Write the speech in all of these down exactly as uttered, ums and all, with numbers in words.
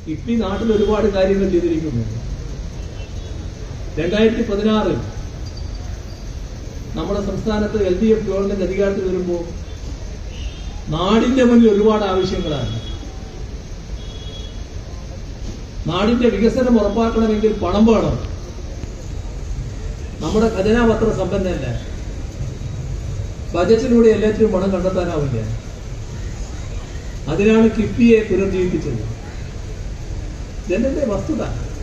കിഫ്ബി നാട്ടിൽ ഒരുപാട് കാര്യങ്ങൾ ചെയ്തിരിക്കുന്നു. രണ്ടായിരത്തി പതിനാറിൽ നമ്മുടെ സംസ്ഥാനത്ത് എൽ ഡി എഫ് ഗവൺമെന്റ് അധികാരത്തിൽ വരുമ്പോൾ നാടിന്റെ മുന്നിൽ ഒരുപാട് ആവശ്യങ്ങളാണ്. നാടിന്റെ വികസനം ഉറപ്പാക്കണമെങ്കിൽ പണം വേണം. നമ്മുടെ ഖജനാപത്ര സമ്പന്നല്ല. ബജറ്റിലൂടെ എല്ലാത്തിനും പണം കണ്ടെത്താനാവില്ല. അതിനാണ് കിഫ്ബിയെ പുനർജീവിപ്പിച്ചത്. ഇതെന്റെ വസ്തുത.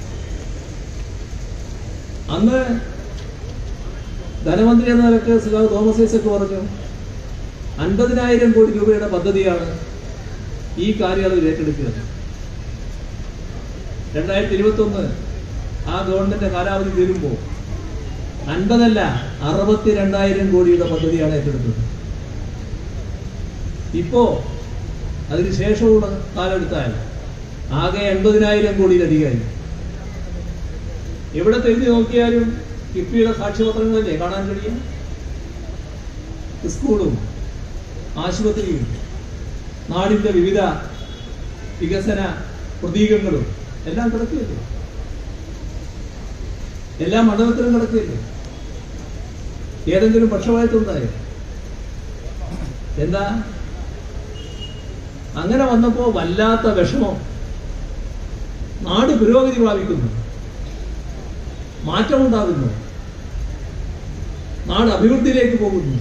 അന്ന് ധനമന്ത്രി എന്ന നിലക്ക് സഖാവ് തോമസ് ഐസക് പറഞ്ഞു, അൻപതിനായിരം കോടി രൂപയുടെ പദ്ധതിയാണ് ഈ കാലയളവിൽ ഏറ്റെടുക്കുന്നത്. രണ്ടായിരത്തി ഇരുപത്തി ഒന്ന് ആ ഗവൺമെന്റ് കാലാവധി തീരുമ്പോൾ അൻപതല്ല അറുപത്തി രണ്ടായിരം കോടിയുടെ പദ്ധതിയാണ് ഏറ്റെടുത്തത്. ഇപ്പോ അതിനുശേഷമുള്ള കാലെടുത്താൽ ആകെ എൺപതിനായിരം കോടിയിലധികമായി. എവിടെ തിരിഞ്ഞു നോക്കിയാലും കിഫ്ബിയുടെ സാക്ഷ്യപത്രങ്ങളല്ലേ കാണാൻ കഴിയും. സ്കൂളും ആശുപത്രിയും നാടിന്റെ വിവിധ വികസന പ്രതീകങ്ങളും എല്ലാം കിടക്കുകയല്ലേ. എല്ലാ മണ്ഡലത്തിലും കിടക്കുകയല്ലേ. ഏതെങ്കിലും പക്ഷപാതിത്വമുണ്ടായോ? എന്താ? അങ്ങനെ വന്നപ്പോ വല്ലാത്ത വിഷമം. നാട് പുരോഗതി പ്രാപിക്കുന്നു, മാറ്റമുണ്ടാകുന്നു, നാട് അഭിവൃദ്ധിയിലേക്ക് പോകുന്നു.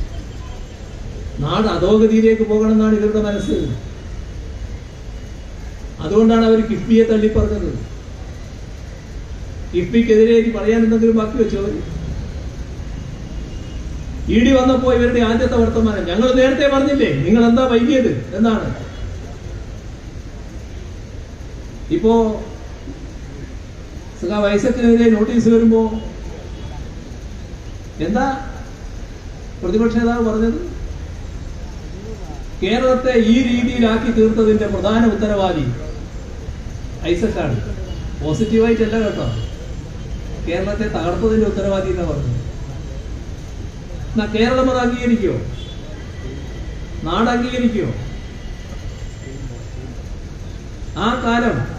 നാട് അധോഗതിയിലേക്ക് പോകണമെന്നാണ് ഇവരുടെ മനസ്സ്. അതുകൊണ്ടാണ് അവർ കിഫ്ബിയെ തള്ളിപ്പറഞ്ഞത്. കിഫ്ബിക്കെതിരെ ഇനി പറയാൻ എന്തെങ്കിലും ബാക്കി വെച്ചോ? ഇ ഡി വന്നപ്പോ ഇവരുടെ ആദ്യത്തെ വർത്തമാനം, ഞങ്ങൾ നേരത്തെ പറഞ്ഞില്ലേ നിങ്ങൾ എന്താ വൈകിയത് എന്നാണ്. ഇപ്പോ സഖാവ് ഐസക്കിനെതിരെ നോട്ടീസ് വരുമ്പോ എന്താ പ്രതിപക്ഷ നേതാവ് പറഞ്ഞത്? കേരളത്തെ ഈ രീതിയിലാക്കി തീർത്തതിന്റെ പ്രധാന ഉത്തരവാദി ഐസക്കാണ്. പോസിറ്റീവായിട്ടല്ല കേട്ടോ, കേരളത്തെ തകർത്തതിന്റെ ഉത്തരവാദി എന്നാ പറഞ്ഞത്. എന്നാ കേരളം അത് അംഗീകരിക്കോ? നാട് അംഗീകരിക്കോ? ആ കാലം